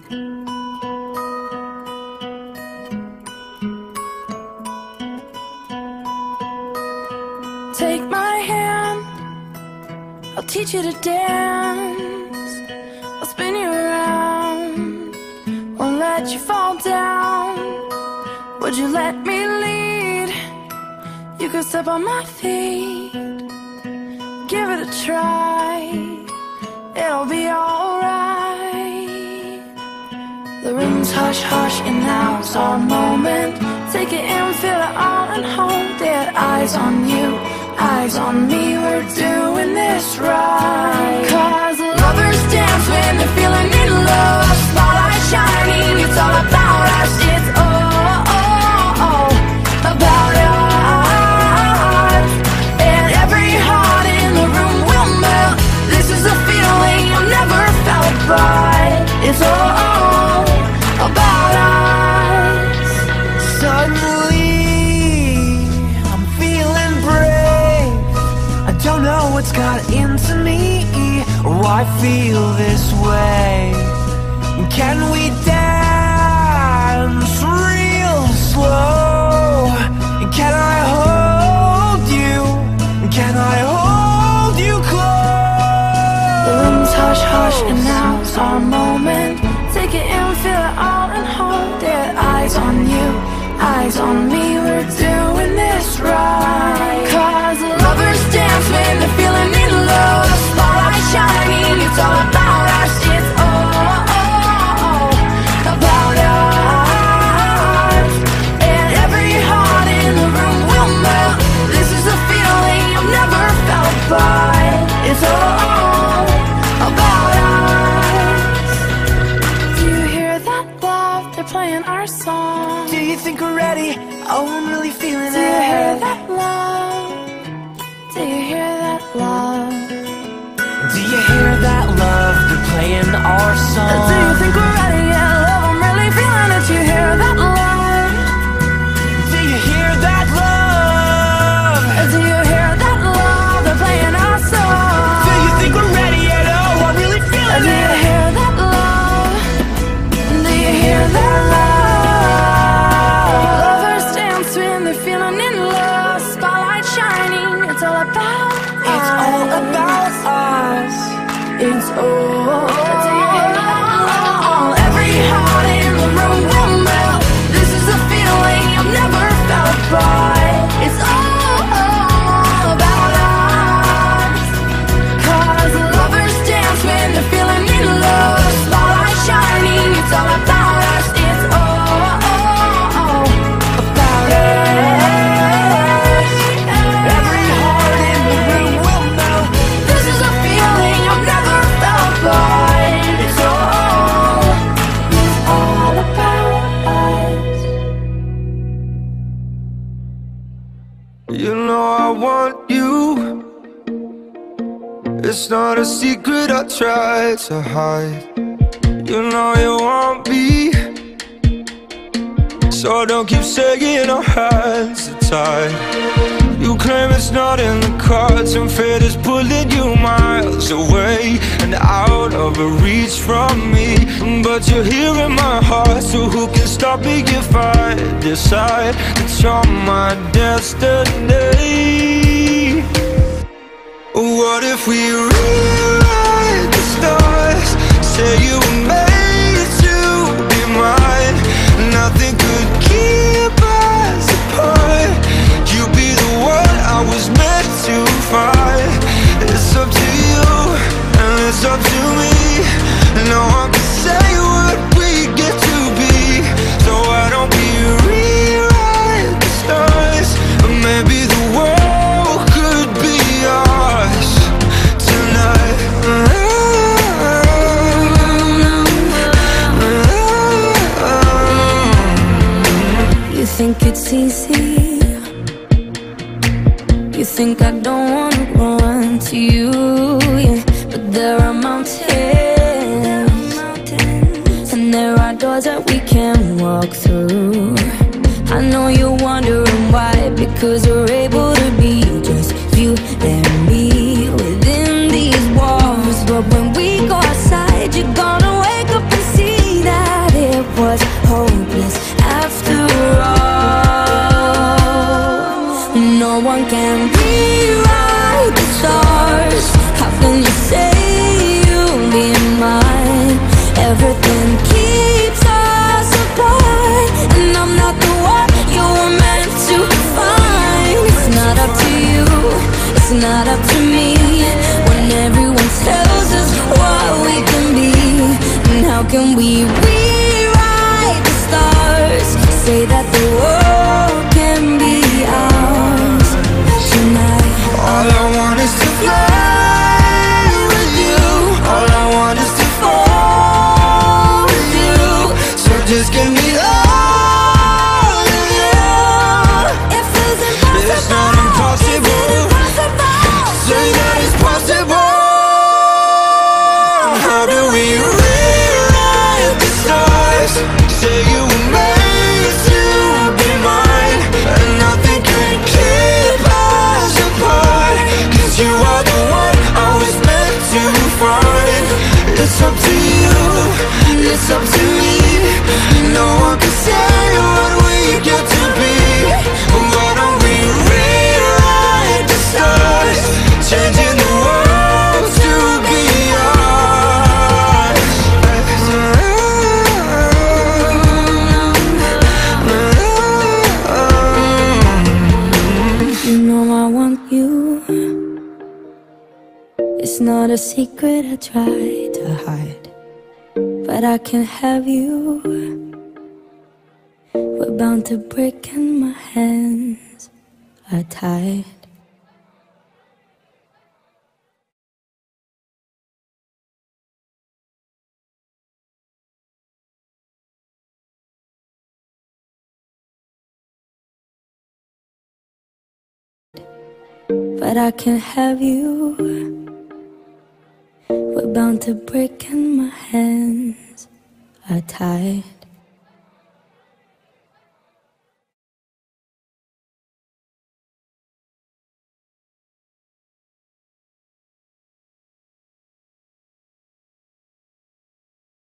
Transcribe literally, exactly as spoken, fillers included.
Take my hand, I'll teach you to dance. I'll spin you around, won't let you fall down. Would you let me lead? You could step on my feet. Give it a try, it'll be alright. The room's hush hush and now's our moment. Take it in, feel it all and hold it. Eyes on you, eyes on me, we're doing this right. Cause lovers dance when they're feeling in love. Spotlight shining, it's all about us. It's all, all, all about us. And every heart in the room will melt. This is a feeling I've never felt, but it's all about us. Suddenly, I'm feeling brave. I don't know what's got into me, or why I feel this way. Can we dance real slow? Can I hold you? Can I hold you close? The room's hush hush and now's our moment. Take it in, feel it all and hold it. Eyes on you, eyes on me, we're doing this right. Cause lovers dance when they're feeling in love. Spotlight shining, it's all about us. It's all, all about us. And every heart in the room will melt. This is a feeling I've never felt, but it's all about us. Do you hear that love? They're playing our song. Do you think we're ready? Oh, I'm really feeling Do it. you hear that love? Do you hear that love? Do you hear that love? They're playing our song. Do you think we're ready? Yeah, love, I'm really feeling it. Do you hear that love? Do you hear that love? Do you hear that love? They're playing our song. Do you think we're ready yet? Oh, I'm really feeling Do it. you hear that love? Do you hear that love? Lovers dance when they're feeling in love. Spotlight shining, it's all about us. It's all about us. It's all. Do you hear that love? Every heart in the room will melt. This is a feeling I've never felt, but it's all about us. Cause lovers dance when they're feeling in love. Spotlight shining, it's all about us. It's all about us. Every heart in the room will melt. This is a feeling I've never felt, but it's all, it's all about us. You know I want you. It's not a secret I try to hide. You know you want me, so don't keep saying our hands are tied. You claim it's not in the cards, and fate is pulling you miles away and out of reach from me. But you're here in my heart, so who can stop me if I decide that you're my destiny? What if we rewrite the stars? Say you were made to be mine. Nothing could keep us apart. You'd be the one I was meant to find. It's up to you, and it's up to me. No one can say what we get to be. So why don't we rewrite the stars? Or maybe the world could be ours tonight. You think it's easy? You think I don't wanna run to you, yeah. But there are mountains, and there are doors that we can walk through. I know you're wondering why, because we're able to be just you and me within these walls. But when we go outside, you're gonna wake up and see that not up to me. When everyone tells us what we can be, and how can we rewrite the stars? Say that the world can be ours tonight. All I want is to fly with you. All I want is to fall with you. So just give me all of you. It feels impossible. It's not impossible. Say that it's possible. How do we rewrite the stars? Say you were made to be mine, and nothing could keep us apart. Cause you are the one I was meant to find. It's up to you, it's up to me. No one can say what we get to be. Why don't we rewrite the stars? Changing the world to be ours. You know I want you. It's not a secret I try to hide, but I can't have you. We're bound to break and my hands are tied. But I can't have you. We're bound to break and my hands are tied.